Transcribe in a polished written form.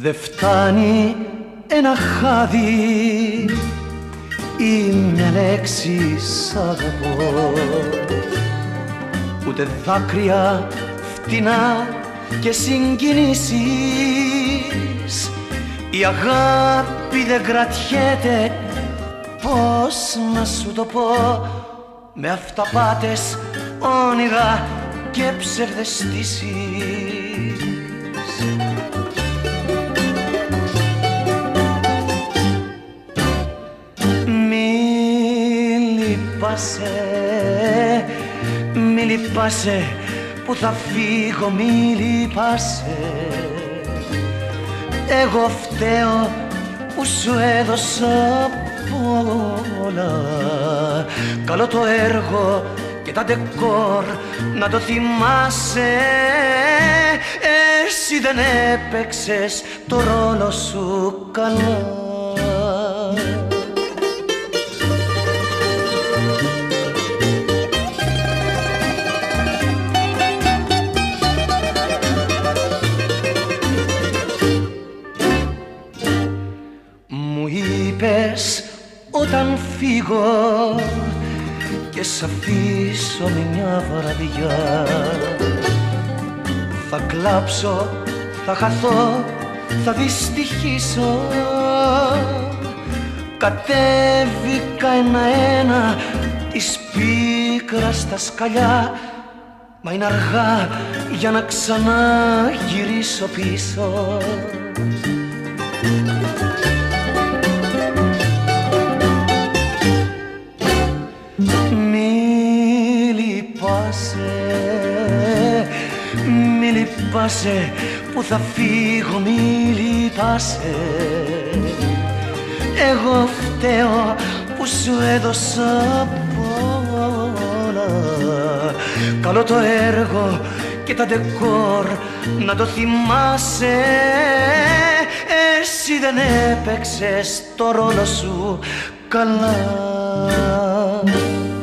Δε φτάνει ένα χάδι ή μια λέξη σ' αγαπώ, ούτε δάκρυα φτηνά και συγκινήσεις. Η αγάπη δεν κρατιέται, πώς να σου το πω, με αυταπάτες, όνειρα και ψευδαισθήσεις. Μη λυπάσαι που θα φύγω, μη λυπάσαι. Εγώ φταίω που σου έδωσα πολλά. Καλό το έργο και τα ντεκόρ να το θυμάσαι. Εσύ δεν έπαιξες το ρόλο σου καλά. Όταν φύγω και σ' αφήσω μια βραδιά, θα κλάψω, θα χαθώ, θα δυστυχήσω. Κατέβηκα ένα-ένα της πίκρας στα σκαλιά, μα είναι αργά για να ξαναγυρίσω πίσω. Μη λυπάσαι που θα φύγω, μη λυπάσαι. Εγώ φταίω που σου έδωσα πολλά. Καλό το έργο και τα ντεκόρ να το θυμάσαι. Εσύ δεν έπαιξες το ρόλο σου καλά.